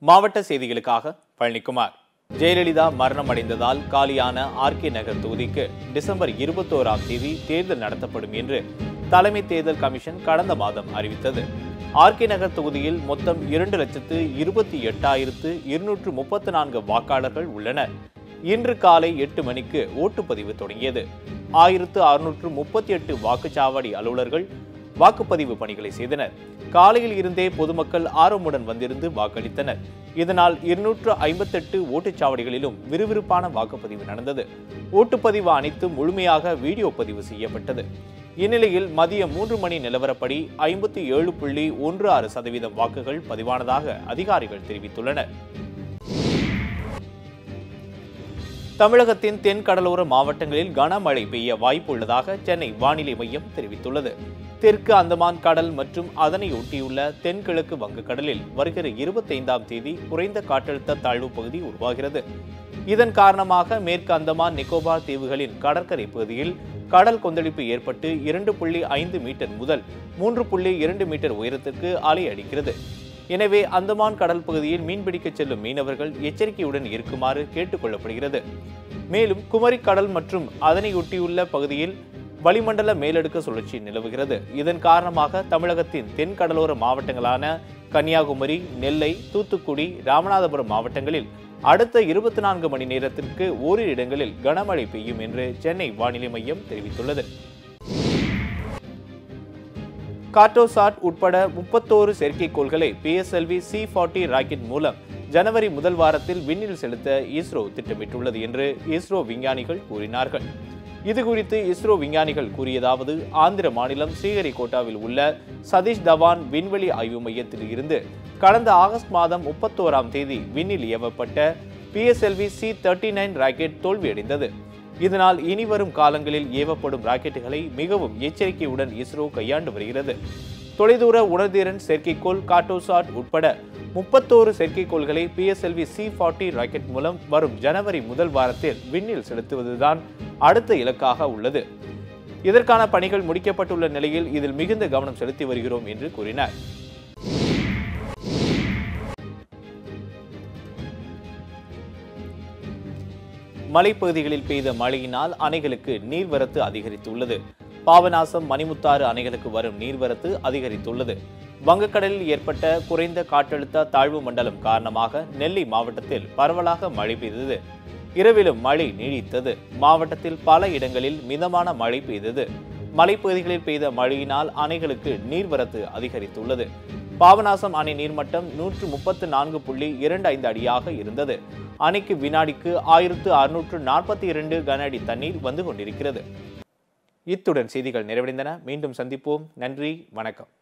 மாவட்ட செய்திகளுக்காக பழனிக்குமார். ஜெயலலிதா மரணம் அடைந்ததால் காலியான ஆர்கே நகர் தொகுதிக்கு டிசம்பர் 21ஆம் தேதி தேர்தல் நடத்தப்படும் என்று தலைமை தேர்தல் கமிஷன் கடந்த மாதம் அறிவித்தது. ஆர்கே நகர் தொகுதியில் மொத்தம் 2,28,234 வாக்காளர்கள் உள்ளனர். இன்று காலை 8 மணிக்கு ஓட்டுப்பதிவு தொடங்கியது. 1638 வாக்குச்சாவடி அலுவலர்கள் வாக்குப்பதிவு பணிகளை செய்தனர். காலையில் இருந்தே பொதுமக்கள் ஆர்வமுடன் வந்திருந்து வாக்களித்தனர். இதனால் 258 ஓட்டுச்சாவடிகளிலும் விறுவிறுப்பான வாக்குப்பதிவு நடந்தது. ஓட்டுப்பதிவு அனைத்தும் முழுமையாக வீடியோ பதிவு செய்யப்பட்டது. இந்நிலையில் மதியம் 3 மணி நிலவரப்படி 57.16% வாக்குகள் பதிவானதாக அதிகாரிகள் தெரிவித்துள்ளனர். தமிழகத்தின் தென் கடலோர மாவட்டங்களில் கனமழை பெய்ய வாய்ப்பு உள்ளதாக சென்னை வானிலை மையம் தெரிவித்துள்ளது. தெற்கு அந்தமான் கடல் மற்றும் அதனை ஒட்டியுள்ள தென்கிழக்கு வங்கக்கடலில் வருகிற 25ஆம் தேதி குறைந்த காற்றழுத்த தாழ்வு பகுதி உருவாகிறது. இதன் காரணமாக மேற்கு அந்தமான் நிக்கோபார் தீவுகளின் கடற்கரை பகுதியில் கடல் கொந்தளிப்பு ஏற்பட்டு 2.5 மீட்டர் முதல் 3.2 மீட்டர் உயரத்திற்கு அலை அடிக்கிறது. எனவே அந்தமான் கடல் பகுதியில் மீன்பிடிக்க செல்லும் மீனவர்கள் எச்சரிக்கையுடன் இருக்குமாறு கேட்டுக் கொள்ளப்படுகிறது. மேலும் குமரி கடல் மற்றும் அதனை ஒட்டியுள்ள பகுதியில் வளிமண்டல மேலடுக்கு சுழற்சி நிலவுகிறது. இதன் காரணமாக தமிழகத்தின் தென் கடலோர மாவட்டங்களான கன்னியாகுமரி, நெல்லை, தூத்துக்குடி, ராமநாதபுரம் மாவட்டங்களில் அடுத்த 24 மணி நேரத்திற்கு ஓரிரு இடங்களில் கனமழை பெய்யும் என்று சென்னை வானிலை மையம் தெரிவித்துள்ளது. கார்ட்டோசாட் உட்பட 31 செயற்கைக்கோள்களை PSLV C-40 ராக்கெட் மூலம் ஜனவரி முதல் வாரத்தில் விண்ணில் செலுத்த இஸ்ரோ திட்டமிட்டுள்ளது என்று இஸ்ரோ விஞ்ஞானிகள் கூறினார்கள். இதுகுறித்து இஸ்ரோ விஞ்ஞானிகள் கூறியதாவது: ஆந்திர மாநிலம் ஸ்ரீஹரிகோட்டாவில் உள்ள சதீஷ் தவான் விண்வெளி ஆய்வு மையத்தில் இருந்து கடந்த ஆகஸ்ட் மாதம் 31ஆம் தேதி விண்ணில் ஏவப்பட்ட PSLV C-39 ராக்கெட் தோல்வியடைந்தது. இதனால் இனிவரும் காலங்களில் ஏவப்படும் ராக்கெட்டுகளை மிகவும் எச்சரிக்கையுடன் இஸ்ரோ கையாண்டு வருகிறது. தொலைதூர உணர்திறன் செயற்கைக்கோள் கார்ட்டோசாட் உட்பட 31 செயற்கைக்கோள்களை PSLV C-40 ராக்கெட் மூலம் வரும் ஜனவரி முதல் வாரத்தில் விண்ணில் செலுத்துவதுதான் அடுத்த இலக்காக உள்ளது. இதற்கான பணிகள் முடிக்கப்பட்டுள்ள நிலையில் இதில் மிகுந்த கவனம் செலுத்தி வருகிறோம் என்று கூறினார். மலைப்பகுதிகளில் பெய்த மழையினால் அணைகளுக்கு நீர்வரத்து அதிகரித்துள்ளது. பாபநாசம், மணிமுத்தாறு அணைகளுக்கு வரும் நீர்வரத்து அதிகரித்துள்ளது. வங்கக்கடலில் ஏற்பட்ட குறைந்த காற்றழுத்த தாழ்வு மண்டலம் காரணமாக நெல்லை மாவட்டத்தில் பரவலாக மழை பெய்தது. இரவிலும் மழை நீடித்தது. மாவட்டத்தில் பல இடங்களில் மிதமான மழை பெய்தது. மலைப்பகுதிகளில் பெய்த மழையினால் அணைகளுக்கு நீர்வரத்து அதிகரித்துள்ளது. பாபநாசம் அணை நீர்மட்டம் 134.25 அடியாக இருந்தது. அணைக்கு வினாடிக்கு 1642 கன அடி தண்ணீர் வந்து கொண்டிருக்கிறது. இத்துடன் செய்திகள் நிறைவடைந்தன. மீண்டும் சந்திப்போம். நன்றி, வணக்கம்.